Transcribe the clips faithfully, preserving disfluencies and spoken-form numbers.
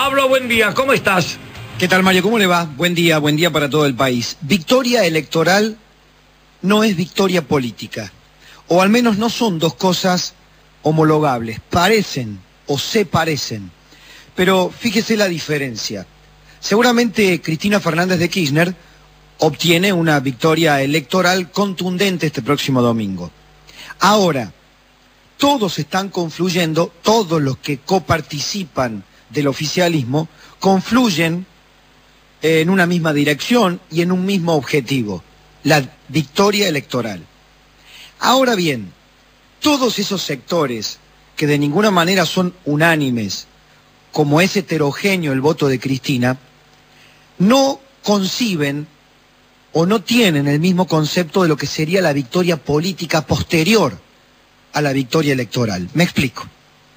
Pablo, buen día, ¿cómo estás? ¿Qué tal, Mario? ¿Cómo le va? Buen día, buen día para todo el país. Victoria electoral no es victoria política, o al menos no son dos cosas homologables. Parecen o se parecen, pero fíjese la diferencia. Seguramente Cristina Fernández de Kirchner obtiene una victoria electoral contundente este próximo domingo. Ahora, todos están confluyendo, todos los que coparticipan del oficialismo, confluyen en una misma dirección y en un mismo objetivo, la victoria electoral. Ahora bien, todos esos sectores que de ninguna manera son unánimes, como es heterogéneo el voto de Cristina, no conciben o no tienen el mismo concepto de lo que sería la victoria política posterior a la victoria electoral. Me explico.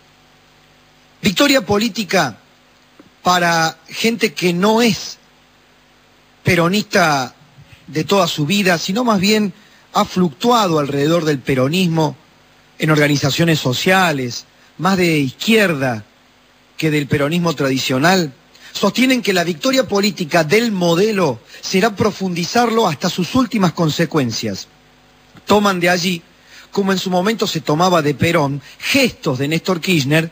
Victoria política para gente que no es peronista de toda su vida, sino más bien ha fluctuado alrededor del peronismo en organizaciones sociales, más de izquierda que del peronismo tradicional, sostienen que la victoria política del modelo será profundizarlo hasta sus últimas consecuencias. Toman de allí, como en su momento se tomaba de Perón, gestos de Néstor Kirchner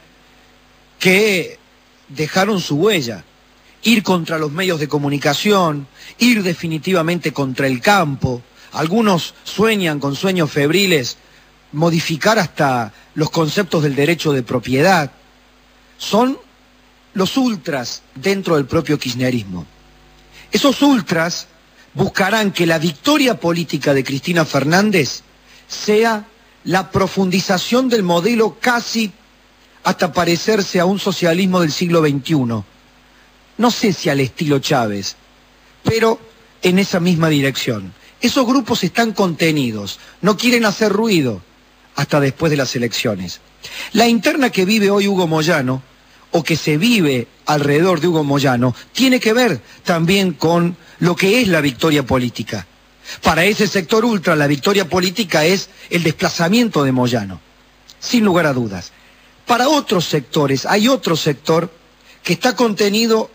que dejaron su huella. Ir contra los medios de comunicación, ir definitivamente contra el campo. Algunos sueñan con sueños febriles, modificar hasta los conceptos del derecho de propiedad. Son los ultras dentro del propio kirchnerismo. Esos ultras buscarán que la victoria política de Cristina Fernández sea la profundización del modelo casi hasta parecerse a un socialismo del siglo veintiuno. No sé si al estilo Chávez, pero en esa misma dirección. Esos grupos están contenidos, no quieren hacer ruido hasta después de las elecciones. La interna que vive hoy Hugo Moyano, o que se vive alrededor de Hugo Moyano, tiene que ver también con lo que es la victoria política. Para ese sector ultra, la victoria política es el desplazamiento de Moyano, sin lugar a dudas. Para otros sectores, hay otro sector que está contenido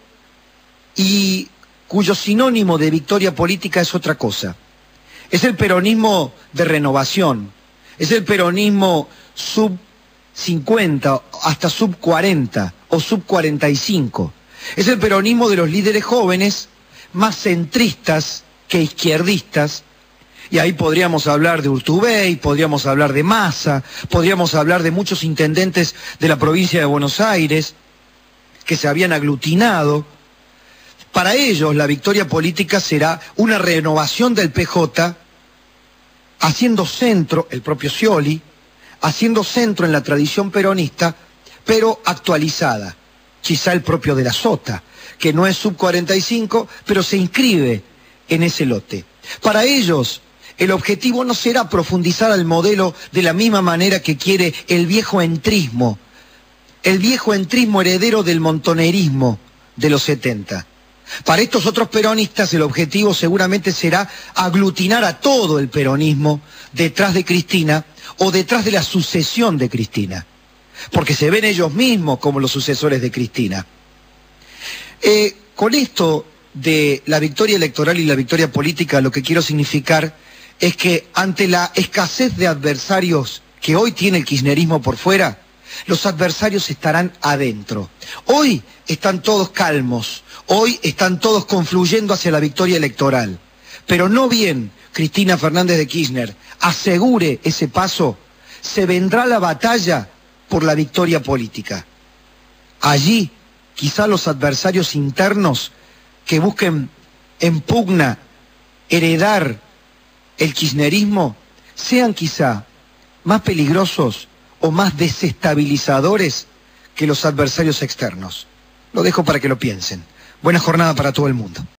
y cuyo sinónimo de victoria política es otra cosa. Es el peronismo de renovación, es el peronismo sub cincuenta, hasta sub cuarenta o sub cuarenta y cinco. Es el peronismo de los líderes jóvenes, más centristas que izquierdistas, y ahí podríamos hablar de Urtubey, podríamos hablar de Massa, podríamos hablar de muchos intendentes de la provincia de Buenos Aires que se habían aglutinado. Para ellos la victoria política será una renovación del P J, haciendo centro, el propio Scioli, haciendo centro en la tradición peronista, pero actualizada. Quizá el propio de la Sota, que no es sub cuarenta y cinco, pero se inscribe en ese lote. Para ellos, el objetivo no será profundizar al modelo de la misma manera que quiere el viejo entrismo, el viejo entrismo heredero del montonerismo de los setenta. Para estos otros peronistas el objetivo seguramente será aglutinar a todo el peronismo detrás de Cristina o detrás de la sucesión de Cristina, porque se ven ellos mismos como los sucesores de Cristina. Eh, con esto de la victoria electoral y la victoria política, lo que quiero significar es que ante la escasez de adversarios que hoy tiene el kirchnerismo por fuera, los adversarios estarán adentro. Hoy están todos calmos, hoy están todos confluyendo hacia la victoria electoral, pero no bien Cristina Fernández de Kirchner asegure ese paso, se vendrá la batalla por la victoria política. Allí, quizá los adversarios internos que busquen en pugna heredar el kirchnerismo sean quizá más peligrosos o más desestabilizadores que los adversarios externos. Lo dejo para que lo piensen. Buena jornada para todo el mundo.